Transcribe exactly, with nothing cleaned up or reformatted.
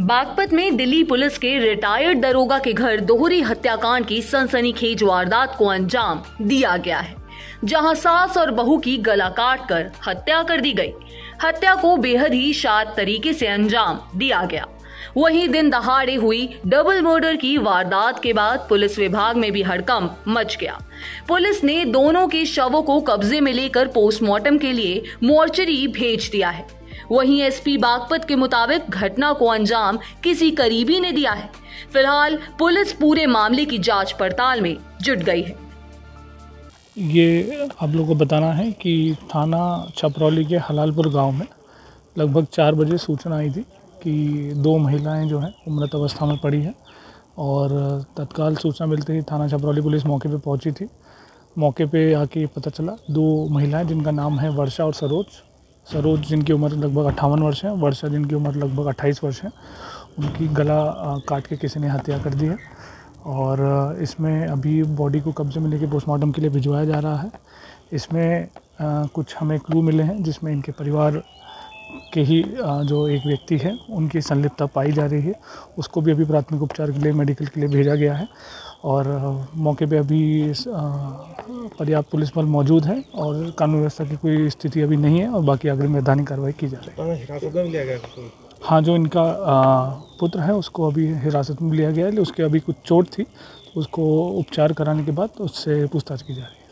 बागपत में दिल्ली पुलिस के रिटायर्ड दरोगा के घर दोहरी हत्याकांड की सनसनीखेज वारदात को अंजाम दिया गया है, जहां सास और बहू की गला काट कर हत्या कर दी गई। हत्या को बेहद ही शाद तरीके से अंजाम दिया गया। वहीं दिन दहाड़े हुई डबल मर्डर की वारदात के बाद पुलिस विभाग में भी हड़कंप मच गया। पुलिस ने दोनों के शवों को कब्जे में लेकर पोस्टमार्टम के लिए मोर्चरी भेज दिया है। वहीं एसपी बागपत के मुताबिक घटना को अंजाम किसी करीबी ने दिया है। फिलहाल पुलिस पूरे मामले की जांच पड़ताल में जुट गई है। ये आप लोगों को बताना है कि थाना छपरौली के हलालपुर गांव में लगभग चार बजे सूचना आई थी कि दो महिलाएं जो हैं मृत अवस्था में पड़ी हैं और तत्काल सूचना मिलते ही थाना छपरौली पुलिस मौके पे पहुंची थी। मौके पे आके पता चला दो महिलाएं जिनका नाम है वर्षा और सरोज सरोज जिनकी उम्र लगभग अट्ठावन वर्ष है, वर्षा जिनकी उम्र लगभग अट्ठाईस वर्ष है, उनकी गला काट के किसी ने हत्या कर दी है और इसमें अभी बॉडी को कब्जे में लेके पोस्टमार्टम के लिए भिजवाया जा रहा है। इसमें आ, कुछ हमें क्लू मिले हैं जिसमें इनके परिवार के ही आ, जो एक व्यक्ति है उनकी संलिप्तता पाई जा रही है। उसको भी अभी प्राथमिक उपचार के लिए मेडिकल के लिए भेजा गया है और मौके पे अभी पर्याप्त पुलिस बल मौजूद है और कानून व्यवस्था की कोई स्थिति अभी नहीं है और बाकी अग्रिम वैधानिक कार्रवाई की जा रही है। हिरासत में लिया गया? हाँ, जो इनका आ, पुत्र है उसको अभी हिरासत में लिया गया है। उसके अभी कुछ चोट थी, उसको उपचार कराने के बाद उससे पूछताछ की जा रही है।